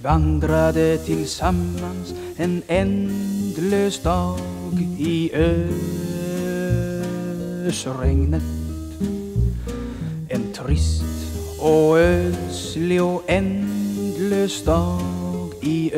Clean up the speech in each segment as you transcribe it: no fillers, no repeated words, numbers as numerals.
vandrade tillsammans en ändlös dag i ösregnet. En trist och ödslig och ändlös dag i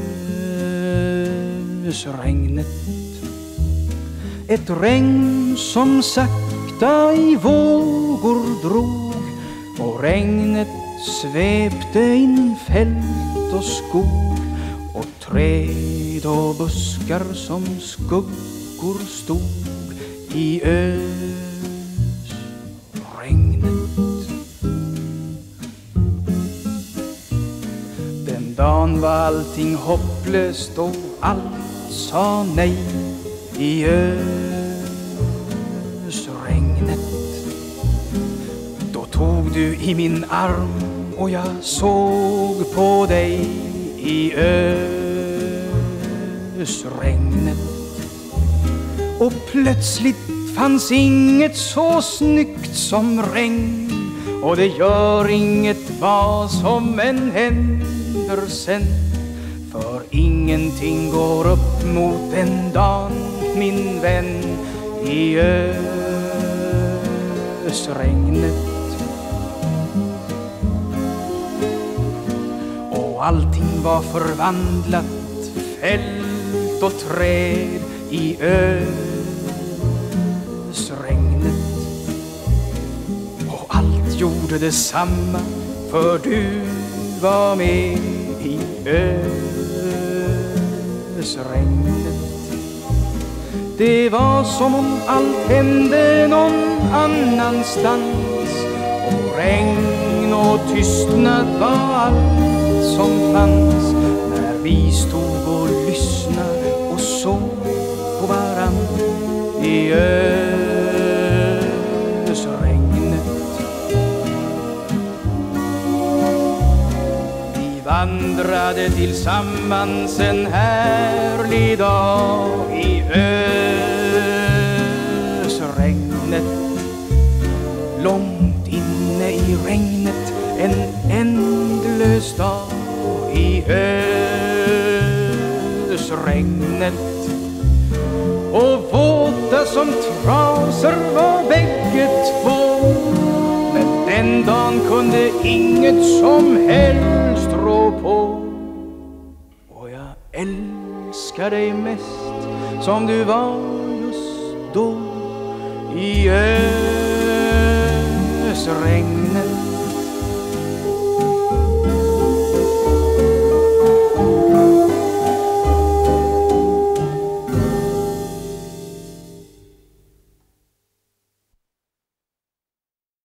ösregnet. Ett regn som sakta i vågor drog, och regnet svepte in fält och skog och träd och buskar som skuggor stod i ösregnet. Den dagen var allting hopplöst och allt sa nej i ösregnet. Då tog du i min arm och jag såg på dig i ösregnet. Och plötsligt fanns inget så snyggt som regn, och det gör inget vad som än händer sen. För ingenting går upp mot den dagen, min vän, i ösregnet. Och allting var förvandlat, fält och träd i ösregnet. Och allt gjorde detsamma, för du var med i ösregnet. Det var som om allt hände någon annanstans, och regn och tystnad var allt som fanns när vi stod och lyssnade och såg på varann i ösregnet. Vi vandrade tillsammans en härlig dag i ösregnet. Långt inne i regnet en ändlös dag i ösregnet. Och våta som trasor var bägge två, men den dagen kunde inget som helst rå på. Och jag älskar dig mest som du var just då i ösregnet.